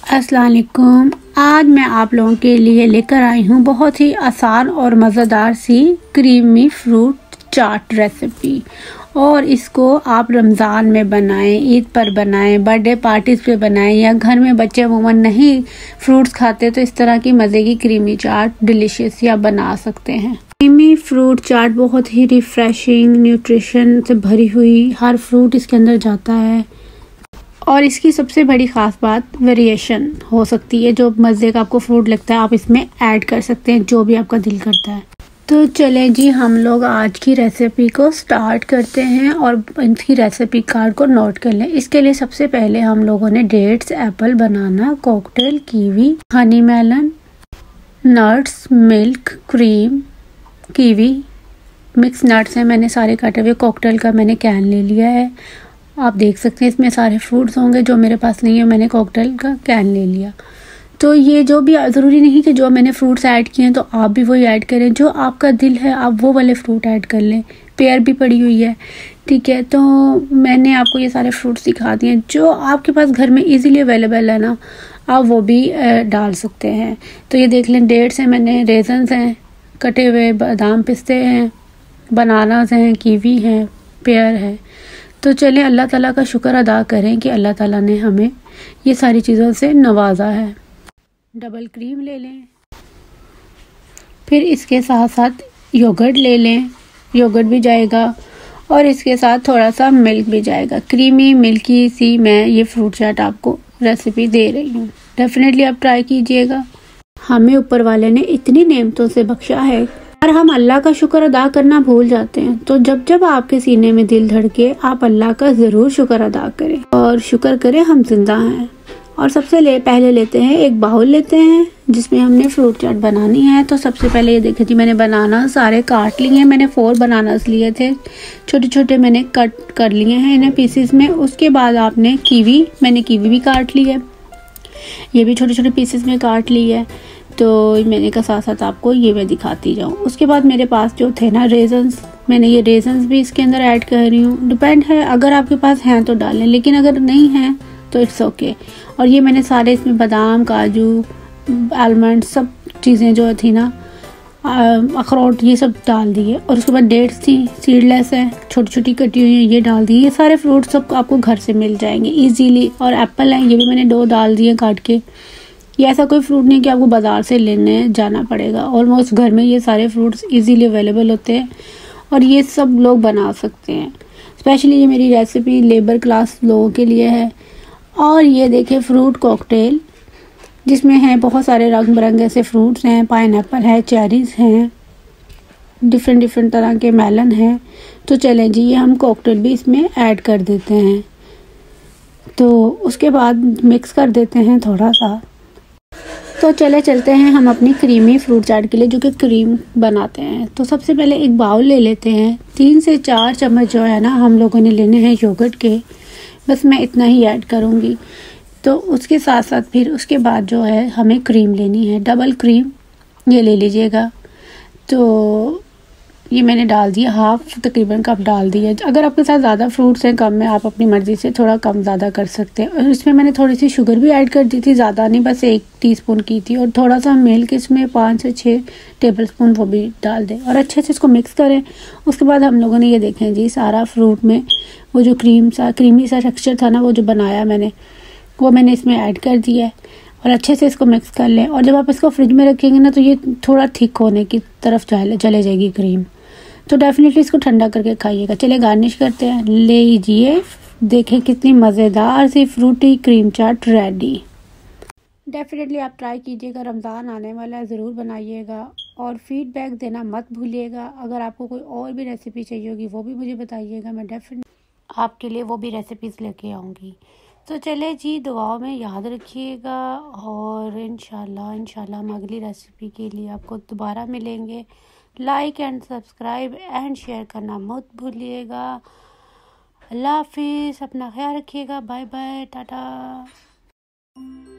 अस्सलाम वालेकुम। आज मैं आप लोगों के लिए लेकर आई हूँ बहुत ही आसान और मज़ेदार सी क्रीमी फ्रूट चाट रेसिपी। और इसको आप रमज़ान में बनाएं, ईद पर बनाएं, बर्थडे पार्टीज़ पे बनाएं, या घर में बच्चे अमूमन नहीं फ्रूट्स खाते तो इस तरह की मज़े की क्रीमी चाट डिलीशियस या बना सकते हैं। क्रीमी फ्रूट चाट बहुत ही रिफ्रेशिंग, न्यूट्रिशन से भरी हुई, हर फ्रूट इसके अंदर जाता है। और इसकी सबसे बड़ी ख़ास बात वेरिएशन हो सकती है। जो मज़े का आपको फ्रूट लगता है आप इसमें ऐड कर सकते हैं, जो भी आपका दिल करता है। तो चलें जी, हम लोग आज की रेसिपी को स्टार्ट करते हैं और इसकी रेसिपी कार्ड को नोट कर लें। इसके लिए सबसे पहले हम लोगों ने dates, apple, banana, cocktail, kiwi, honey melon, nuts, milk, cream, kiwi, mix nuts हैं मैंने सारे काटे हुए। कॉकटेल का मैंने कैन ले लिया है। आप देख सकते हैं इसमें सारे फ्रूट्स होंगे, जो मेरे पास नहीं है मैंने कॉकटेल का कैन ले लिया। तो ये जो भी, ज़रूरी नहीं कि जो मैंने फ्रूट्स ऐड किए हैं तो आप भी वही ऐड करें, जो आपका दिल है आप वो वाले फ्रूट ऐड कर लें। पेयर भी पड़ी हुई है, ठीक है। तो मैंने आपको ये सारे फ्रूट्स दिखा दिए, जो आपके पास घर में इजीली अवेलेबल है ना, आप वो भी डाल सकते हैं। तो ये देख लें, डेट्स हैं मैंने, रेजन्स हैं कटे हुए, बादाम पिस्ते हैं, बनानास हैं, कीवी हैं, पेयर है। तो चलें अल्लाह ताला का शुक्र अदा करें कि अल्लाह ताला ने हमें ये सारी चीज़ों से नवाजा है। डबल क्रीम ले लें, फिर इसके साथ साथ योगर्ट ले लें, योगर्ट भी जाएगा, और इसके साथ थोड़ा सा मिल्क भी जाएगा। क्रीमी मिल्की सी मैं ये फ्रूट चाट आपको रेसिपी दे रही हूँ, डेफिनेटली आप ट्राई कीजिएगा। हमें ऊपर वाले ने इतनी नेमतों से बख्शा है और हम अल्लाह का शुक्र अदा करना भूल जाते हैं। तो जब जब आपके सीने में दिल धड़के, आप अल्लाह का ज़रूर शुक्र अदा करें और शुक्र करें हम जिंदा हैं। और सबसे पहले लेते हैं एक बाउल लेते हैं जिसमें हमने फ्रूट चाट बनानी है। तो सबसे पहले ये देखिए जी, मैंने बनाना सारे काट लिए हैं। मैंने 4 बनानास लिए थे, छोटे छोटे मैंने कट कर लिए हैं इन्हें पीसेस में। उसके बाद आपने मैंने कीवी भी काट ली है, ये भी छोटे छोटे पीसेस में काट ली है। तो मैंने का साथ साथ आपको ये मैं दिखाती जाऊँ। उसके बाद मेरे पास जो थे ना रेजन्स, मैंने ये रेजन्स भी इसके अंदर ऐड कर रही हूँ। डिपेंड है, अगर आपके पास हैं तो डालें, लेकिन अगर नहीं हैं तो इट्स ओके। और ये मैंने सारे इसमें बादाम, काजू, आलमंड, सब चीज़ें जो थी ना, अखरोट, ये सब डाल दिए। और उसके बाद डेट्स थी, सीडलेस है, छोटी छोटी कटी हुई है, ये डाल दी। ये सारे फ्रूट सब आपको घर से मिल जाएंगे इजीली। और एप्पल है, ये भी मैंने 2 डाल दिए काट के। ये ऐसा कोई फ्रूट नहीं कि आपको बाज़ार से लेने जाना पड़ेगा, ऑलमोस्ट घर में ये सारे फ्रूट्स इजीली अवेलेबल होते हैं और ये सब लोग बना सकते हैं। स्पेशली ये मेरी रेसिपी लेबर क्लास लोगों के लिए है। और ये देखें फ्रूट कॉकटेल, जिसमें हैं बहुत सारे रंग बिरंगे से फ्रूट्स हैं, पाइनएप्पल है, चेरीज़ हैं, डिफरेंट तरह के मेलन हैं। तो चलें जी, ये हम कॉकटेल भी इसमें ऐड कर देते हैं। तो उसके बाद मिक्स कर देते हैं थोड़ा सा। तो चलते हैं हम अपनी क्रीमी फ्रूट चाट के लिए, जो कि क्रीम बनाते हैं। तो सबसे पहले एक बाउल ले लेते हैं। 3 से 4 चम्मच जो है ना हम लोगों ने लेने हैं योगर्ट के, बस मैं इतना ही ऐड करूँगी। तो उसके साथ साथ फिर उसके बाद जो है हमें क्रीम लेनी है, डबल क्रीम ये ले लीजिएगा। तो ये मैंने डाल दिया, हाफ तकरीबन कप डाल दिया। अगर आपके साथ ज़्यादा फ्रूट्स हैं, कम में, आप अपनी मर्ज़ी से थोड़ा कम ज़्यादा कर सकते हैं। और इसमें मैंने थोड़ी सी शुगर भी ऐड कर दी थी, ज़्यादा नहीं, बस 1 टीस्पून की थी। और थोड़ा सा मिल्क इसमें 5 से 6 टेबलस्पून वो भी डाल दें और अच्छे से इसको मिक्स करें। उसके बाद हम लोगों ने ये देखें जी, सारा फ्रूट में वो जो क्रीमी सा टेक्स्चर था ना, वो जो बनाया मैंने, वो मैंने इसमें ऐड कर दिया है। और अच्छे से इसको मिक्स कर लें। और जब आप इसको फ्रिज में रखेंगे ना, तो ये थोड़ा थिक होने की तरफ चले जाएगी क्रीम। तो डेफिनेटली इसको ठंडा करके खाइएगा। चलिए गार्निश करते हैं। ले लीजिए, देखें कितनी मज़ेदार सी fruity cream chaat ready. Definitely आप ट्राई कीजिएगा, रमज़ान आने वाला है, ज़रूर बनाइएगा और फीडबैक देना मत भूलिएगा। अगर आपको कोई और भी रेसिपी चाहिए होगी वो भी मुझे बताइएगा, मैं डेफिनेटली आपके लिए वो भी रेसिपीज़ लेके आऊँगी। तो चले जी, दुआओं में याद रखिएगा और इंशाल्लाह हम अगली रेसिपी के लिए आपको दोबारा मिलेंगे। Like and subscribe and share करना मत भूलिएगा। अल्लाह हाफिज़, अपना ख्याल रखिएगा। Bye bye, Tata.